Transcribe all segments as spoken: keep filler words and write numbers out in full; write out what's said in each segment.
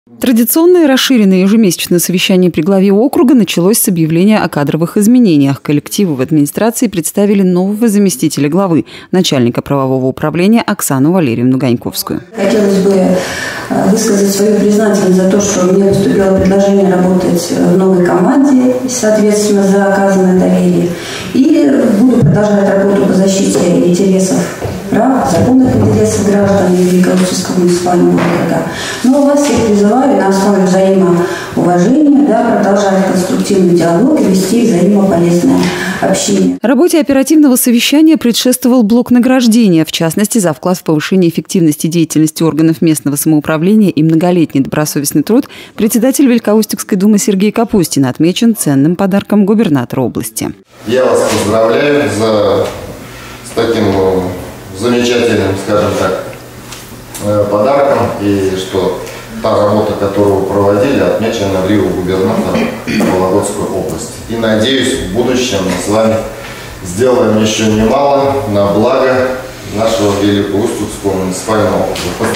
Традиционное расширенное ежемесячное совещание при главе округа началось с объявления о кадровых изменениях. Коллективу в администрации представили нового заместителя главы, начальника правового управления Оксану Валерьевну Ганьковскую. Хотелось бы высказать свою признательность за то, что мне поступило предложение работать в новой команде, соответственно, за оказанное доверие. И буду продолжать работу по защите интересов прав, законных интересов граждан Великоустюгского муниципального округа. Но вас всех призываю на основе взаимоуважения да, продолжать конструктивный диалог и вести взаимополезное общение. Работе оперативного совещания предшествовал блок награждения, в частности, за вклад в повышение эффективности деятельности органов местного самоуправления и многолетний добросовестный труд председатель Великоустюгской думы Сергей Капустин отмечен ценным подарком губернатора области. Я вас поздравляю за, с таким замечательным, скажем так, подарком, и что та работа, которую вы проводили, отмечена в Рио губернатора Вологодской области. И надеюсь, в будущем мы с вами сделаем еще немало на благо нашего Великоустюгского муниципального округа.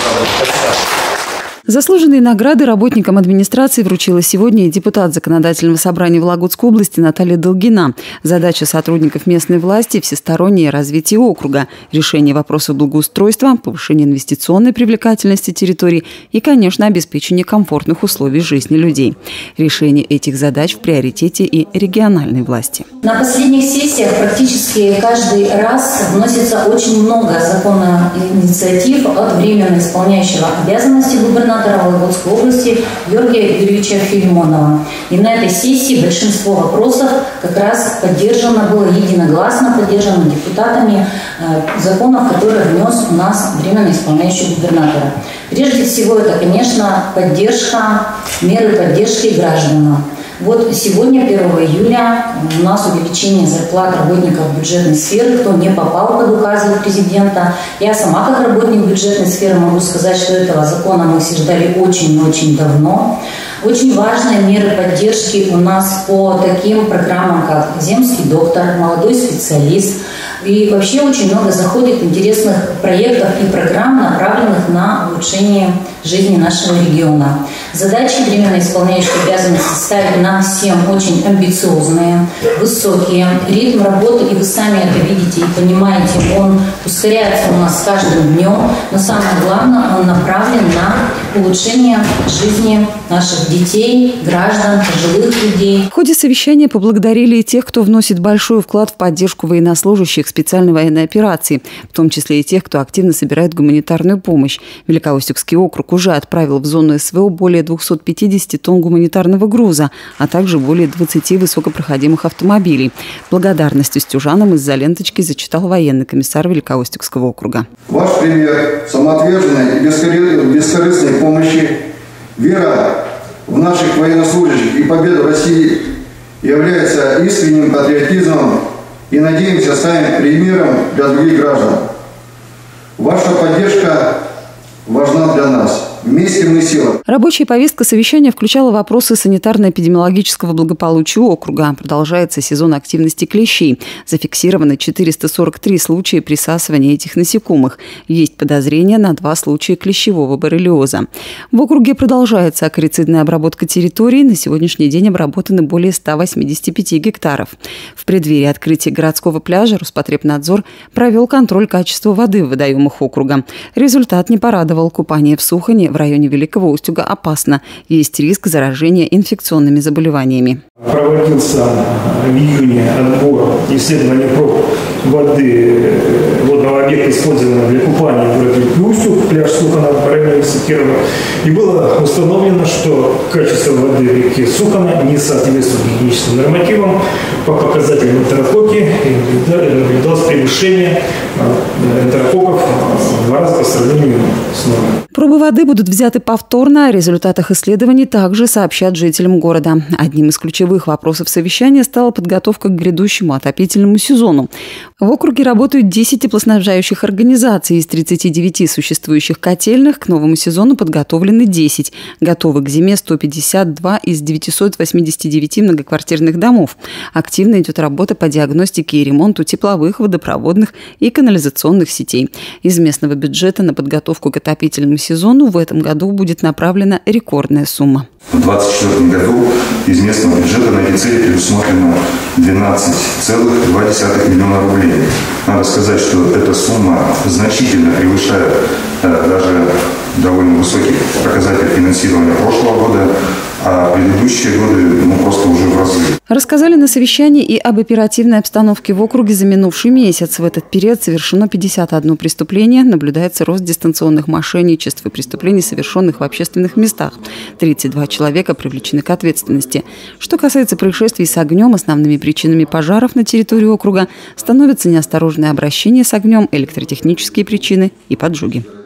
Заслуженные награды работникам администрации вручила сегодня и депутат Законодательного собрания Вологодской области Наталья Долгина. Задача сотрудников местной власти – всестороннее развитие округа, решение вопросов благоустройства, повышение инвестиционной привлекательности территорий и, конечно, обеспечение комфортных условий жизни людей. Решение этих задач в приоритете и региональной власти. На последних сессиях практически каждый раз вносится очень много законных инициатив от временно исполняющего обязанности губернатора Вологодской области Георгия Юрьевича Филимонова. И на этой сессии большинство вопросов как раз поддержано, было единогласно поддержано депутатами э, законов, которые внес у нас временно исполняющий губернатора. Прежде всего, это, конечно, поддержка, меры поддержки граждан. Вот сегодня, первого июля, у нас увеличение зарплат работников бюджетной сферы, кто не попал под указы президента. Я сама, как работник бюджетной сферы, могу сказать, что этого закона мы все ждали очень-очень давно. Очень важные меры поддержки у нас по таким программам, как «Земский доктор», «Молодой специалист». И вообще очень много заходит интересных проектов и программ, направленных на улучшение жизни нашего региона. Задачи временно исполняющих обязанности ставят нам всем очень амбициозные, высокие. Ритм работы, и вы сами это видите и понимаете, он ускоряется у нас с каждым днем. Но самое главное, он направлен на улучшение жизни наших детей, граждан, пожилых людей. В ходе совещания поблагодарили и тех, кто вносит большой вклад в поддержку военнослужащих специальной военной операции, в том числе и тех, кто активно собирает гуманитарную помощь. Великоустюгский округ уже отправил в зону СВО более двухсот пятидесяти тонн гуманитарного груза, а также более двадцати высокопроходимых автомобилей. Благодарность устюжанам из-за ленточки зачитал военный комиссар Великоустюгского округа. Ваш пример самоотверженной и бескорыстной помощи, вера в наших военнослужащих и победу России является искренним патриотизмом, и, надеемся, станет примером для других граждан. Ваша поддержка важна для нас. Вместе мы сила. Рабочая повестка совещания включала вопросы санитарно-эпидемиологического благополучия округа. Продолжается сезон активности клещей. Зафиксировано четыреста сорок три случая присасывания этих насекомых. Есть подозрения на два случая клещевого боррелиоза. В округе продолжается акарицидная обработка территории. На сегодняшний день обработаны более ста восьмидесяти пяти гектаров. В преддверии открытия городского пляжа Роспотребнадзор провел контроль качества воды в водоемах округа. Результат не порадовал. Купание в Сухане в районе Великого Устюга опасно. Есть риск заражения инфекционными заболеваниями. Проводился в июне отбор исследования проб воды водного объекта, использованного для купания в городе Великий Устюг, пляж Сухана в районе Кирова. И было установлено, что качество воды в реке Сухана не соответствует гигиеническим нормативам. По показателям энтерококки наблюдалось превышение энтерококков в два раза по сравнению с нормой. Пробы воды будут взяты повторно. О результатах исследований также сообщат жителям города. Одним из ключевых вопросов совещания стала подготовка к грядущему отопительному сезону. В округе работают десять теплоснабжающих организаций. Из тридцати девяти существующих котельных к новому сезону подготовлены десять. Готовы к зиме сто пятьдесят два из девятисот восьмидесяти девяти многоквартирных домов. Активно идет работа по диагностике и ремонту тепловых, водопроводных и канализационных сетей. Из местного бюджета на подготовку к отопительному сезону в этом этом году будет направлена рекордная сумма. В две тысячи двадцать четвёртом году из местного бюджета на эти цели предусмотрено двенадцать целых два десятых миллиона рублей. Надо сказать, что эта сумма значительно превышает э, даже довольно высокий показатель финансирования прошлого года, а предыдущие годы ну, просто уже в разы. Рассказали на совещании и об оперативной обстановке в округе за минувший месяц. В этот период совершено пятьдесят одно преступление, наблюдается рост дистанционных мошенничеств и преступлений, совершенных в общественных местах. тридцать два человека привлечены к ответственности. Что касается происшествий с огнем, основными причинами пожаров на территории округа становятся неосторожное обращение с огнем, электротехнические причины и поджоги.